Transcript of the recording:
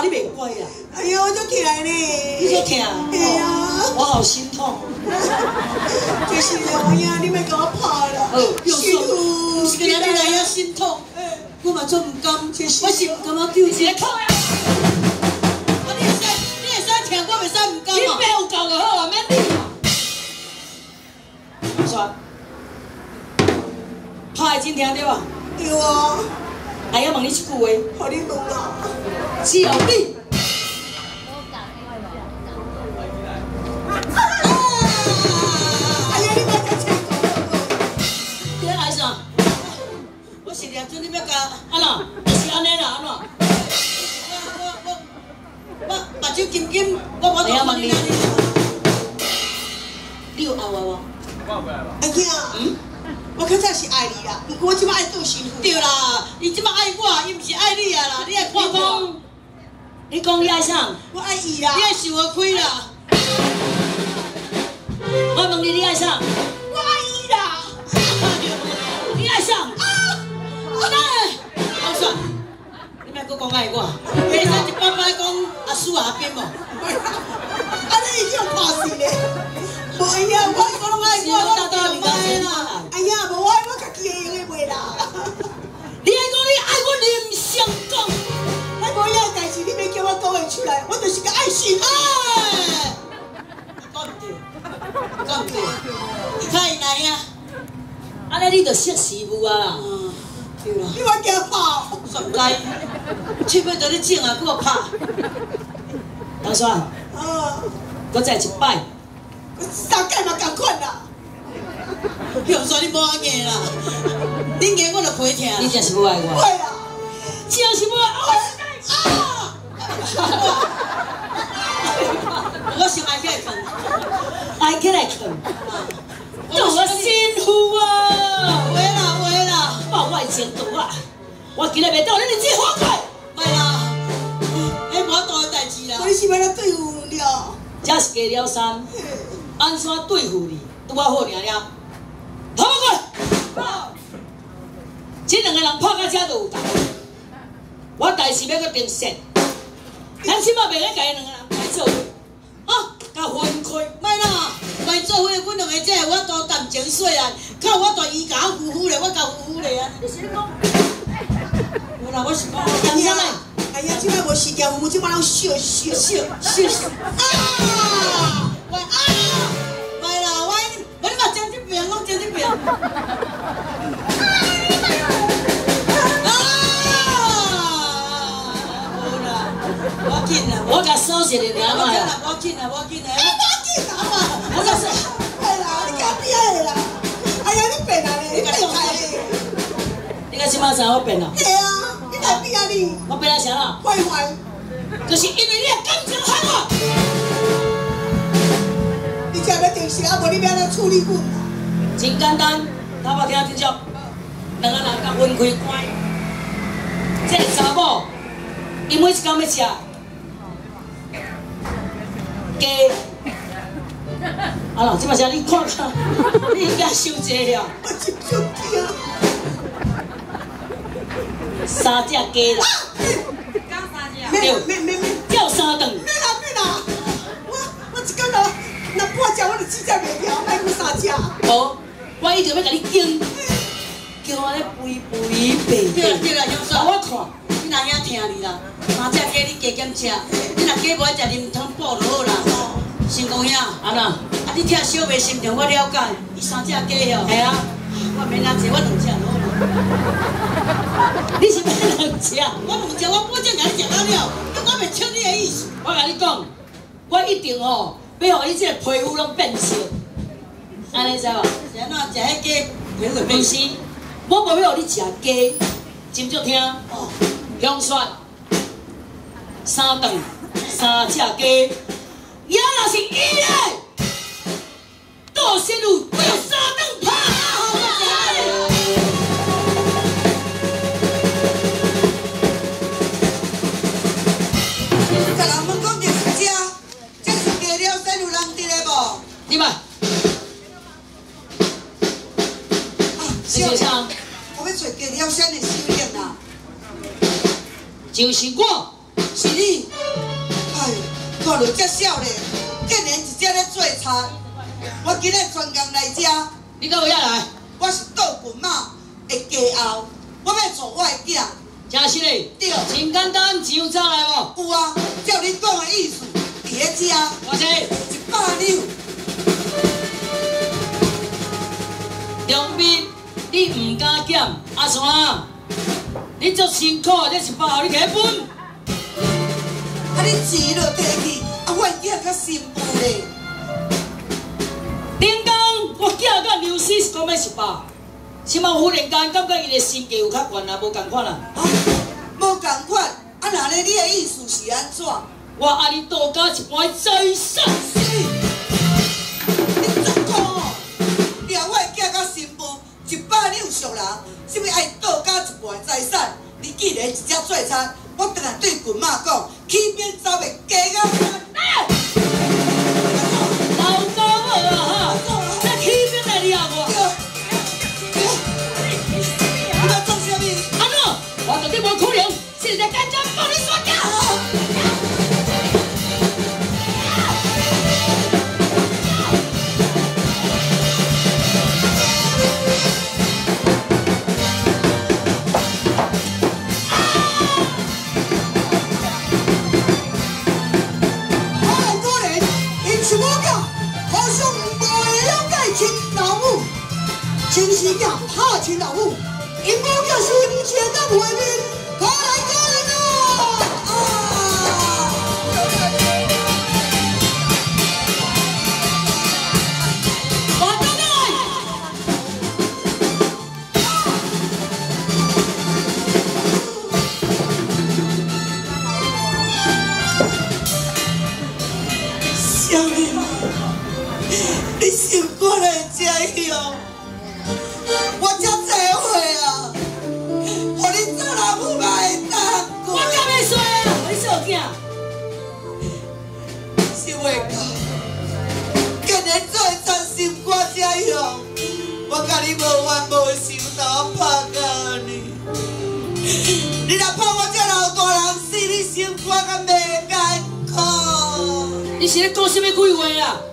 怕你袂乖啊！ 哎呀，我就疼呢。 你就疼？ 哎呀， 我好心痛。 就是啦，哎呀，你莫甲我拍啦。 心痛，不是你来遐心痛。我嘛做唔甘，我是唔甘我丢一个靠呀！你会使疼，我袂使唔甘啊！你别有够就好啊，免你。算，拍的真疼对吧？ 对啊。 哎呀，问你一句话， 互你问啊。 只有你。 哎呀，你莫再请我。 你爱啥？我是念准你要甲安怎？就是安尼啦，安怎？我目睭金金，我无在问你。你有爱我无？ 阿兄，我较早是爱你啦，不过我即摆爱做媳妇。 对啦，伊即摆爱我，伊毋是爱你啊啦，你爱看我。你讲你爱啥？ 我爱伊啦。 你爱想我开啦。我问你，你爱啥？ 我爱伊啦。 你爱啥？好算，你莫搁讲爱我，你会使一摆摆讲阿叔阿边无？ 安尼已经拍死咧。无哎呀，我拢爱我，我就唔爱啦。哎呀，无爱我家己会用的袂啦。 你爱讲你爱我，你唔想讲。 那无遐代志，你别叫我讲会出来，我就是个爱心。 哎，讲唔对，讲唔对，你看伊来呀，安尼你就识时务啊啦。对啦。 你莫惊跑。 算唔该，手尾在你整啊，搁拍。大帅，我再一摆。 三届嘛共款啦。 向说你无爱硬啦，你硬我就陪疼。你真是无爱我。 会啦， 就是无爱我。我想爱起来啃，爱起来啃，做我媳妇啊！会啦会啦，报我的前途啊！我今日袂当你日子好过。袂啦，迄无大个代志啦。 你是要来对付了？ 这是加了山，安怎对付你？拄我好尔了。头过来，这两个人拍到这就有道。我代志要搁定线，咱起码袂使甲伊两个人来做伙，啊，甲分开，莫啦，来做伙，阮两个这我都谈情说爱，靠我大伊甲我夫妇咧，我甲夫妇咧啊。你是讲？无啦，我是讲，谈啥嘞？ 哎呀，即摆无时间，我们即摆拢笑。 啊！喂啊！喂啦，我你嘛争这边，我争这边。我紧啦，我甲收拾你了嘛。我紧啦。我就是。 哎啦，你干变的啦！哎呀，你变啊你，你变态嘞！ 你甲即马知我变啊？ 对啊，你来变啊你！ 我变啊啥啦？ 坏， 就是因为你的感情害我。 你才要定性，啊无你要来处理阮啦。 真简单，头毛听清楚，两个人甲分开关。这个查某，伊每一工要食。鸡，啊啦，即摆是你看看，你应该伤济了。 我真想听。 3只鸡啦。 刚3只。 免， 叫3顿。 免啦！我一工若半只，我就4只袂了，莫讲3只。 无，我一定要甲你敬，叫我咧肥白。对啦，杨嫂，我看，你若遐听你啦，3只鸡你加减吃，你若鸡无爱食啉汤补就好啦。成功遐，安那？啊，你听小妹心肠，我了解。伊3只鸡哦。系啊，我免人吃，我2只就好啦。你是要2只？我2只，我保证甲你食到了，我袂抢你的意思。我甲你讲，我一定哦，要互你这个皮肤拢变色。安尼知无？是安怎食迄鸡皮肤会变色？我无要互你食鸡，真足听。哦，香雪3顿3只鸡。也若是伊的，倒身有对3顿拍。 甲人问讲就是这是加了身有人伫咧无？ 你嘛？是啥？ 我要找加了身的修炼啦。 就是我。 是你。哎，看到这少年，竟然一只咧做菜。我今日专工来遮， 你到尾仔来？ 我是倒群马的家后，我要带我的囝。 真实嘞？ 对。 真简单，钱有找来无？ 有啊，照你讲的意思，伫咧遮。 偌济 ？100两。 杨斌，你唔敢减，阿山，你足辛苦，这100号你摕分。 啊，你钱就摕去，啊，我囝较辛苦咧。 顶工我囝甲流失是讲要100，是嘛忽然间感觉伊的身价有较悬啊，无共款啊。 啊，无共款，啊，那咧你的意思是安怎？ 我爱你多加一半财产。 你怎讲哦？掠我的囝较辛苦，100两俗人，是不爱多加一半财产？你既然一只做餐，我当然对群马讲，起边走袂加到山。 老高母啊哈！这起边来掠我。 你要做啥物？ 安怎？我绝对无可能，是在干将帮你刷掉。 真是叫拍亲老母，因某叫新鲜的回面，快来快来啊！ 我等来。 小妹，你心肝来遮样。我才侪岁啊，互你做老母嘛会当过。 我敢要说啊，你做囝。 是袂到，竟然做一餐心肝这样，我甲你无冤无仇，但我拍到你。你若怕我这老大人死，你心肝敢袂艰苦？ 你是咧讲什么鬼话啊？